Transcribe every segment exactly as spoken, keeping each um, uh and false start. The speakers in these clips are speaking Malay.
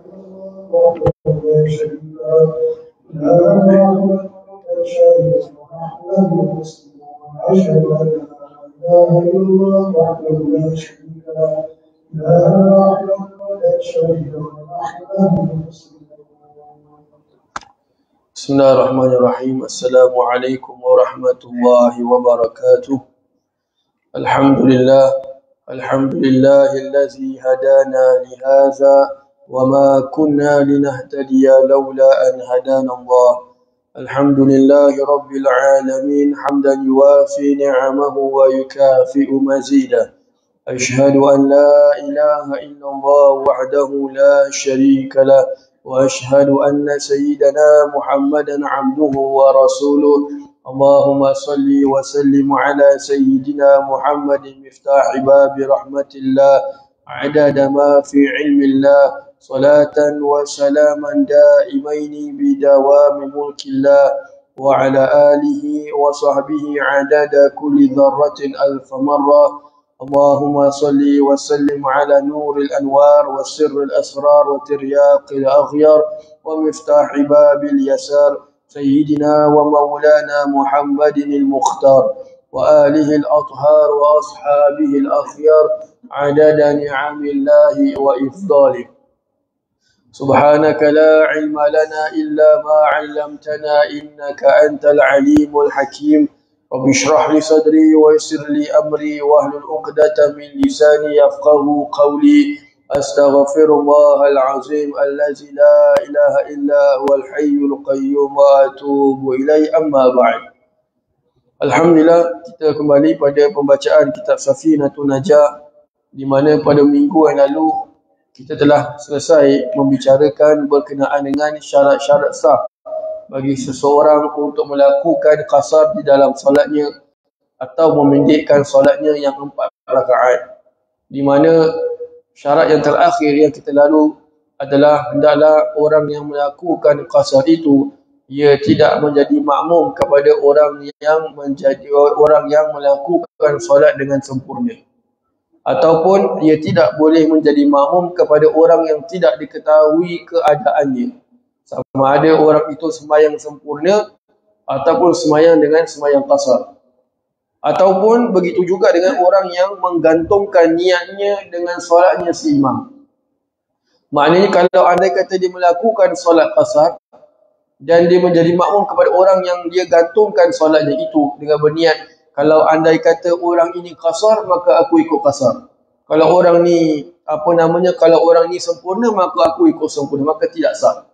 لا شريك له لا معبود شيء نحمده ونستعينه واشهد ان لا اله الا الله وحده لا شريك له لا معبود شيء نحمده ونستعينه. بسم الله الرحمن الرحيم. السلام عليكم ورحمة الله وبركاته. الحمد لله الحمد لله الذي هدانا لهذا وما كنا لنهتدي لولا أن هدانا الله. الحمد لله رب العالمين حمدا يوافي نعمه ويكافئ مزيده. أشهد أن لا إله إلا الله وحده لا شريك له وأشهد أن سيدنا محمدا عبده ورسوله. اللهم صل وسلم على سيدنا محمد مفتاح باب رحمة الله عدد ما في علم الله صلاة وسلاما دائمين بدوام ملك الله وعلى آله وصحبه عدد كل ذرة ألف مرة. اللهم صل وسلم على نور الأنوار والسر الأسرار وترياق الأغيار ومفتاح باب اليسار سيدنا ومولانا محمد المختار وآله الأطهار وأصحابه الأخيار عدد نعم الله وإفضاله. سبحانك لا علم لنا إلا ما علمتنا إنك أنت العليم الحكيم. رب اشرح لي صدري ويسر لي أمري واحلل عقدة من لساني يفقه قولي. أستغفر الله العظيم الذي لا إله إلا هو الحي القيوم وأتوب إليه. أما بعد. Alhamdulillah, kita kembali pada pembacaan kitab Safinatun Najah, di mana pada minggu yang lalu kita telah selesai membicarakan berkenaan dengan syarat-syarat sah bagi seseorang untuk melakukan qasar di dalam solatnya atau memendekkan solatnya yang empat rakaat. Di mana syarat yang terakhir yang kita lalu adalah hendaklah orang yang melakukan qasar itu ia tidak menjadi makmum kepada orang yang menjadi orang yang melakukan solat dengan sempurna, ataupun ia tidak boleh menjadi makmum kepada orang yang tidak diketahui keadaannya, sama ada orang itu sembahyang sempurna ataupun sembahyang dengan sembahyang qasar. Ataupun begitu juga dengan orang yang menggantungkan niatnya dengan solatnya si imam. Maknanya kalau andai kata dia melakukan solat qasar dan dia menjadi makmum kepada orang yang dia gantungkan solatnya itu dengan berniat, kalau andai kata orang ini qasar maka aku ikut qasar, kalau orang ni apa namanya kalau orang ni sempurna maka aku ikut sempurna, maka tidak sah.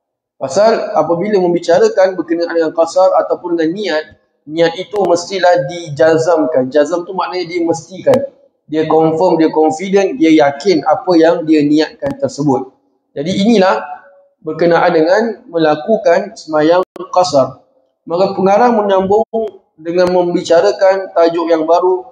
Pasal apabila membicarakan berkenaan dengan qasar ataupun dengan niat, niat itu mestilah dijazamkan. Jazam tu maknanya dia mestikan, dia confirm, dia confident, dia yakin apa yang dia niatkan tersebut. Jadi inilah berkenaan dengan melakukan sembahyang qasar. Maka pengarang menyambung dengan membicarakan tajuk yang baru.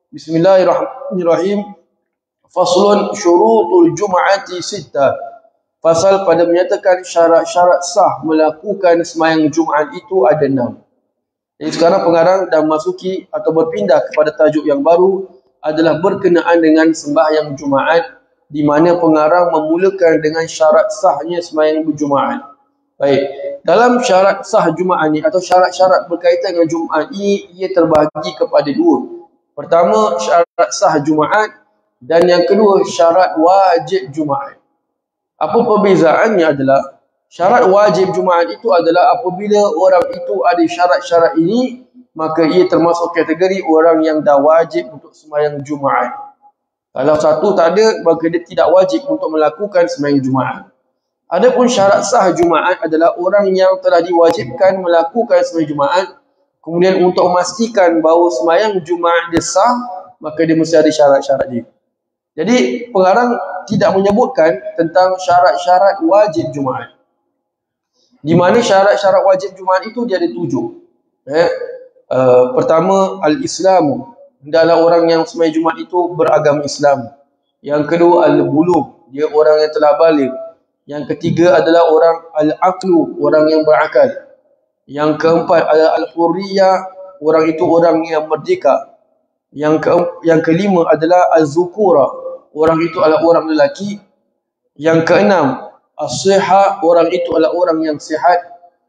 Bismillahirrahmanirrahim. Faslun syurutul jum'ati sittah. Fasal pada menyatakan syarat-syarat sah melakukan sembahyang Jumaat itu ada enam. Jadi sekarang pengarang dah masuki atau berpindah kepada tajuk yang baru, adalah berkenaan dengan sembahyang Jumaat, di mana pengarang memulakan dengan syarat sahnya sembahyang berjumaat. Baik, dalam syarat sah Jumaat ni atau syarat-syarat berkaitan dengan Jumaat ini, ia terbahagi kepada dua. Pertama, syarat sah Jumaat, dan yang kedua, syarat wajib Jumaat. Apa perbezaannya adalah, syarat wajib Jumaat itu adalah apabila orang itu ada syarat-syarat ini, maka ia termasuk kategori orang yang dah wajib untuk sembahyang Jumaat. Kalau satu tak ada, maka dia tidak wajib untuk melakukan sembahyang Jumaat. Adapun syarat sah Jumaat adalah orang yang telah diwajibkan melakukan sembahyang Jumaat, kemudian untuk memastikan bahawa sembahyang Jumaat dia sah, maka dia mesti ada syarat-syarat dia. Jadi pengarang tidak menyebutkan tentang syarat-syarat wajib Jumaat. Di mana syarat-syarat wajib Jumaat itu dia ada tujuh. Eh? Uh, pertama, al-Islamu. Hendaklah orang yang sembahyang Jumaat itu beragama Islam. Yang kedua, al-bulugh, dia orang yang telah balik. Yang ketiga adalah orang al-aqlu, orang yang berakal. Yang keempat adalah al-hurriyah, orang itu orang yang merdeka. Yang ke yang kelima adalah az-zukura, orang itu adalah orang lelaki. Yang keenam As-sihah, orang itu adalah orang yang sihat.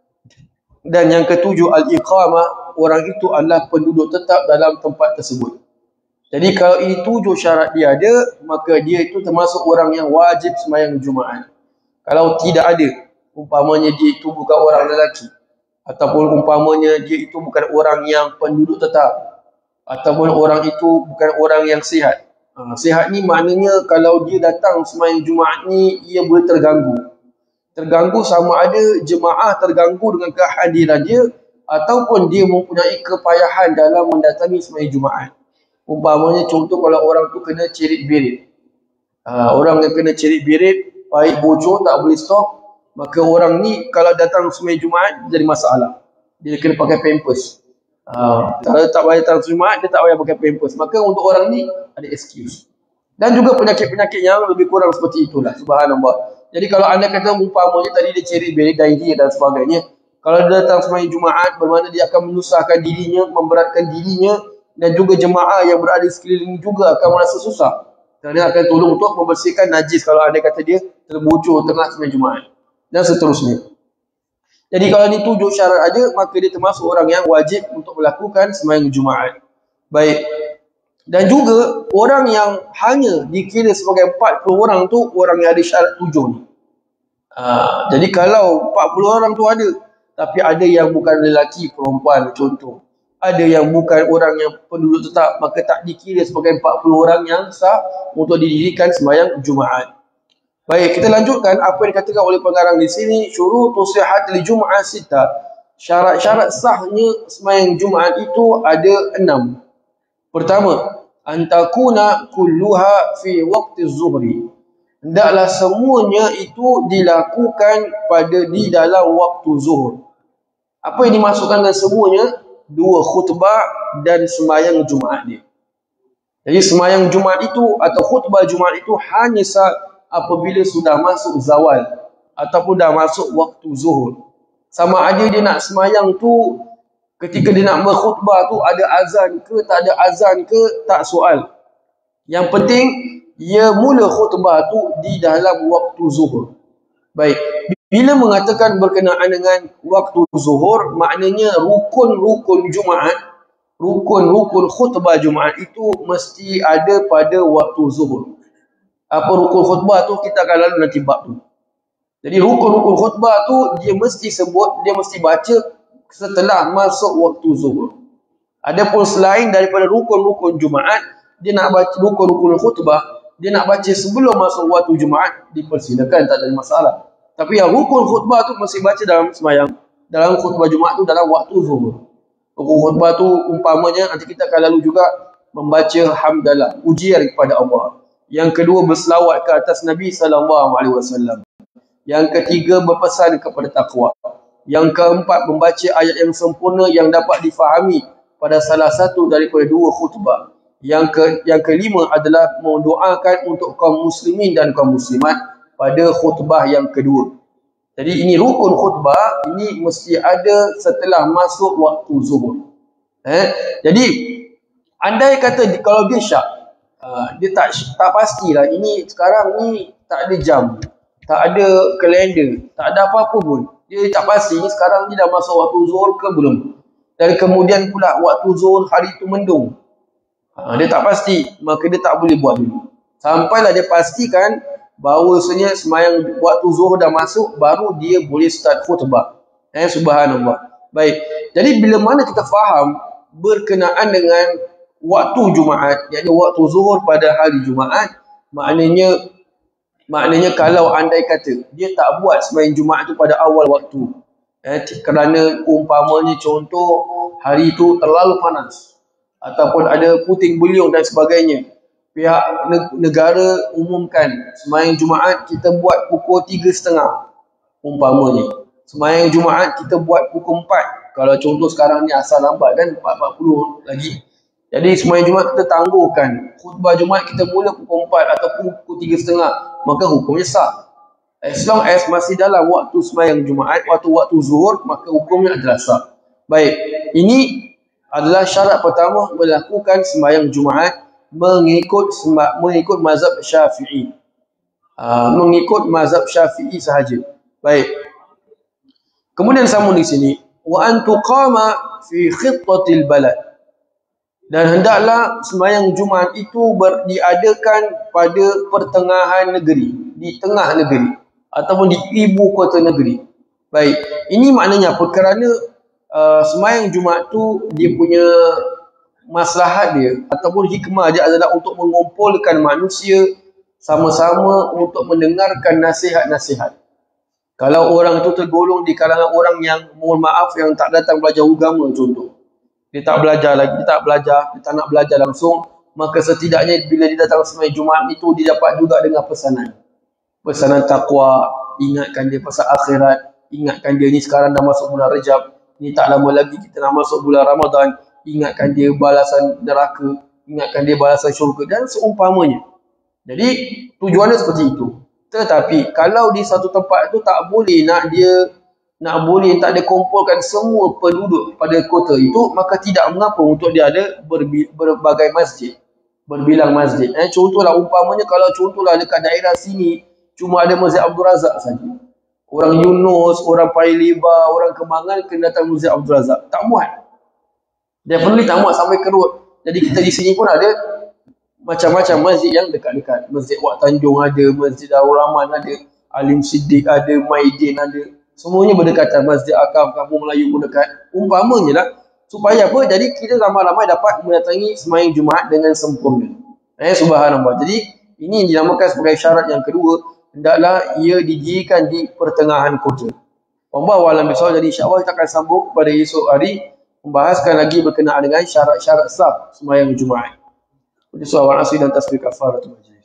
Dan yang ketujuh, al-iqamah, orang itu adalah penduduk tetap dalam tempat tersebut. Jadi kalau ini tujuh syarat dia ada, maka dia itu termasuk orang yang wajib sembahyang Jumaat. Kalau tidak ada, umpamanya dia itu bukan orang lelaki, ataupun umpamanya dia itu bukan orang yang penduduk tetap, ataupun orang itu bukan orang yang sihat. Ha, sihat ni maknanya kalau dia datang sembahyang Jumaat ni, ia boleh terganggu. Terganggu sama ada jemaah terganggu dengan kehadiran dia, ataupun dia mempunyai kepayahan dalam mendatangi sembahyang Jumaat. Umpamanya contoh kalau orang tu kena cerit birit. Ha, orang yang kena cerit birit, baik bocor tak boleh stop, maka orang ni kalau datang sembahyang Jumaat jadi masalah. Dia kena pakai pampers. Ha, kalau tak payah datang Jumaat, dia tak payah pakai pampers. Maka untuk orang ni ada excuse. Dan juga penyakit-penyakit yang lebih kurang seperti itulah. Subhanallah. Jadi kalau anda kata umpamanya tadi dia cerit birit, diarrhea dan sebagainya, kalau dia datang sembahyang Jumaat, bermakna dia akan menyusahkan dirinya, memberatkan dirinya, dan juga jemaah yang berada di sekeliling juga akan merasa susah. Kerana akan tolong untuk membersihkan najis kalau anda kata dia terbocor tengah sembahyang Jumaat. Dan seterusnya. Jadi kalau ni tujuh syarat ada, maka dia termasuk orang yang wajib untuk melakukan sembahyang Jumaat. Baik. Dan juga orang yang hanya dikira sebagai empat puluh orang tu, orang yang ada syarat tujuh ni. Ha, jadi kalau empat puluh orang tu ada, tapi ada yang bukan lelaki, perempuan contoh. Ada yang bukan orang yang penduduk tetap, maka tak dikira sebagai empat puluh orang yang sah untuk didirikan sembahyang Jumaat. Baik, kita lanjutkan apa yang dikatakan oleh pengarang di sini. Syurutu sihhatil Jum'ah sita. Syarat-syarat sahnya sembahyang Jumaat itu ada enam. Pertama, antakuna kulluha fi waqti zuhri. Hendaklah semuanya itu dilakukan pada di dalam waktu zuhur. Apa yang dimasukkan dengan semuanya? Dua khutbah dan sembahyang Jumaat dia. Jadi sembahyang Jumaat itu atau khutbah Jumaat itu hanya sah apabila sudah masuk zawal ataupun dah masuk waktu zuhur. Sama ada dia nak sembahyang tu ketika dia nak berkhutbah tu ada azan ke tak ada azan ke, tak soal. Yang penting ia mula khutbah tu di dalam waktu zuhur. Baik, bila mengatakan berkenaan dengan waktu zuhur, maknanya rukun-rukun Jumaat, rukun-rukun khutbah Jumaat itu mesti ada pada waktu zuhur. Apa rukun khutbah tu kita akan lalu nanti bab tu. Jadi rukun-rukun khutbah tu dia mesti sebut, dia mesti baca setelah masuk waktu zuhur. Adapun selain daripada rukun-rukun Jumaat, dia nak baca rukun-rukun khutbah, dia nak baca sebelum masuk waktu Jumaat, dipersilakan, tak ada masalah. Tapi yang rukun khutbah tu mesti baca dalam sembahyang, dalam khutbah Jumaat tu dalam waktu zuhur. Rukun khutbah tu umpamanya nanti kita akan lalu juga membaca hamdalah, pujian kepada Allah. Yang kedua, berselawat ke atas Nabi sallallahu alaihi wasallam. Yang ketiga, berpesan kepada takwa. Yang keempat, membaca ayat yang sempurna yang dapat difahami pada salah satu daripada dua khutbah. Yang ke yang kelima adalah mendoakan untuk kaum muslimin dan kaum muslimat pada khutbah yang kedua. Jadi ini rukun khutbah, ini mesti ada setelah masuk waktu zuhur. Eh? Jadi andai kata kalau dia syak, uh, dia tak tak pastilah, ini sekarang ni tak ada jam, tak ada kalender, tak ada apa-apa pun. Dia tak pasti ni sekarang ni dah masuk waktu zuhur ke belum. Dan kemudian pula waktu zuhur hari itu mendung. Ha, dia tak pasti, maka dia tak boleh buat dulu. Sampailah dia pastikan bahawasanya sembahyang waktu zuhur dah masuk, baru dia boleh start khutbah. Eh, subhanallah. Baik. Jadi bila mana kita faham berkenaan dengan waktu Jumaat, iaitu waktu zuhur pada hari Jumaat, maknanya maknanya kalau andai kata dia tak buat sembahyang Jumaat tu pada awal waktu, eh, kerana umpamanya contoh hari itu terlalu panas, ataupun ada puting beliung dan sebagainya, pihak negara umumkan sembahyang Jumaat kita buat pukul tiga setengah umpamanya. Sembahyang Jumaat kita buat pukul empat. Kalau contoh sekarang ni asal lambat kan, empat empat puluh lagi. Jadi sembahyang Jumaat kita tangguhkan. Khutbah Jumaat kita mula pukul empat ataupun pukul tiga setengah, maka hukumnya sah. As long as masih dalam waktu sembahyang Jumaat, waktu-waktu zuhur, maka hukumnya adalah sah. Baik, ini adalah syarat pertama melakukan sembahyang Jumaat mengikut mengikut mazhab Syafi'i. uh, mengikut mazhab Syafi'i sahaja. Baik. Kemudian sambung di sini, wa an tuqama fi khittatil balad. Dan hendaklah sembahyang Jumaat itu ber, diadakan pada pertengahan negeri, di tengah negeri ataupun di ibu kota negeri. Baik, ini maknanya apa? Kerana uh, sembahyang Jumaat tu dia punya maslahat dia ataupun hikmah dia adalah untuk mengumpulkan manusia sama-sama untuk mendengarkan nasihat-nasihat. Kalau orang itu tergolong di kalangan orang yang, mohon maaf, yang tak datang belajar agama contoh. Dia tak belajar lagi, dia tak belajar, dia tak nak belajar langsung, maka setidaknya bila dia datang sembahyang Jumaat itu, dia dapat juga dengar pesanan. Pesanan takwa, ingatkan dia pasal akhirat, ingatkan dia ni sekarang dah masuk bulan Rejab, ni tak lama lagi kita nak masuk bulan Ramadan, ingatkan dia balasan neraka, ingatkan dia balasan syurga dan seumpamanya. Jadi tujuannya seperti itu. Tetapi kalau di satu tempat itu tak boleh nak dia nak boleh tak dia kumpulkan semua penduduk pada kota itu, maka tidak mengapa untuk dia ada berbi, berbagai masjid, berbilang masjid. Eh, contohlah umpamanya kalau contohlah dekat daerah sini cuma ada Masjid Abdul Razak saja. Orang Yunus, orang Paya Lebar, orang Kembangan kena datang Masjid Abdul Razak. Tak muat. Definitely tak muat sampai kerut. Jadi kita di sini pun ada macam-macam masjid yang dekat-dekat. Masjid Wak Tanjung ada, Masjid Darul Rahman ada, Alim Siddiq ada, Maidin ada. Semuanya berdekatan. Masjid Akaf, Kampung Melayu pun dekat. Umpamanya lah. Supaya apa? Jadi kita ramai-ramai dapat mendatangi sembahyang Jumaat dengan sempurna. Eh, subhanallah. Jadi ini dinamakan sebagai syarat yang kedua. Hendaklah ia didirikan di pertengahan kota. Wallahu a'lam bishawab. Jadi insya-Allah kita akan sambung pada esok hari membahaskan lagi berkenaan dengan syarat-syarat sah sembahyang Jumaat. Jadi soal asli dan tasbih kafaratul majlis.